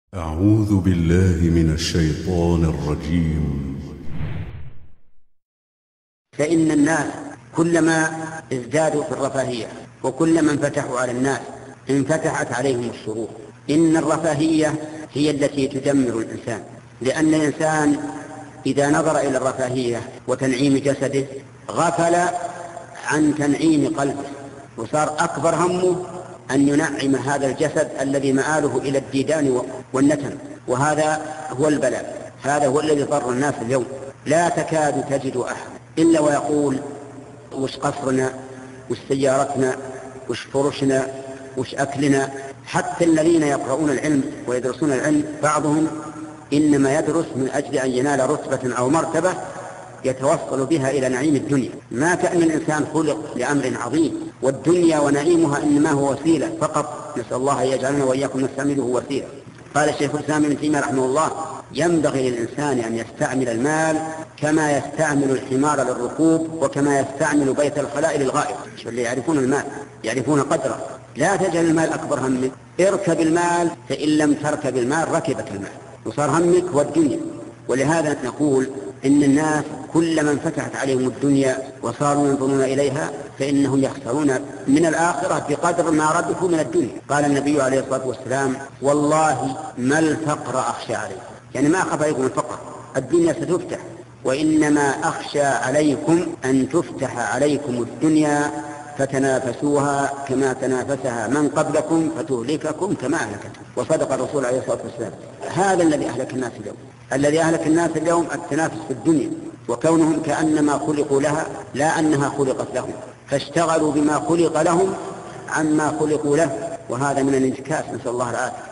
أعوذ بالله من الشيطان الرجيم. فإن الناس كلما ازدادوا في الرفاهية وكلما انفتحوا على الناس انفتحت عليهم الشرور. إن الرفاهية هي التي تدمر الإنسان، لأن الإنسان إذا نظر إلى الرفاهية وتنعيم جسده غفل عن تنعيم قلبه، وصار أكبر همه أن ينعم هذا الجسد الذي مآله إلى الديدان والنتن، وهذا هو البلاء. هذا هو الذي ضر الناس اليوم. لا تكاد تجد أحد إلا ويقول وش قصرنا، وش سيارتنا، وش فرشنا، وش أكلنا. حتى الذين يقرؤون العلم ويدرسون العلم بعضهم إنما يدرس من أجل أن ينال رتبة أو مرتبة يتوصل بها إلى نعيم الدنيا. ما كأن الإنسان خلق لأمر عظيم، والدنيا ونعيمها إنما هو وسيلة فقط. نسأل الله أن يجعلنا وإياكم نستعمله وسيلة. قال الشيخ الإسلام ابن تيمية رحمه الله: ينبغي للإنسان أن يستعمل المال كما يستعمل الحمار للركوب، وكما يستعمل بيت الخلاء للغائط. اللي يعرفون المال يعرفون قدره. لا تجعل المال أكبر همك، اركب المال، فإن لم تركب المال ركبك المال وصار همك والدنيا. ولهذا نقول إن الناس كلما انفتحت عليهم الدنيا وصاروا ينظرون إليها فإنهم يخسرون من الآخرة بقدر ما ربحوا من الدنيا. قال النبي عليه الصلاة والسلام: والله ما الفقر أخشى عليكم، يعني ما أخاف عليكم الفقر، الدنيا ستفتح، وإنما أخشى عليكم أن تفتح عليكم الدنيا فتنافسوها كما تنافسها من قبلكم فتهلككم كما أهلكتهم. وصدق الرسول عليه الصلاة والسلام. هذا الذي أهلك الناس اليوم. الذي أهلك الناس اليوم التنافس في الدنيا، وكونهم كأنما خلقوا لها لا أنها خلقت لهم، فاشتغلوا بما خلق لهم عما خلقوا له، وهذا من الانتكاس، نسأل الله العافية.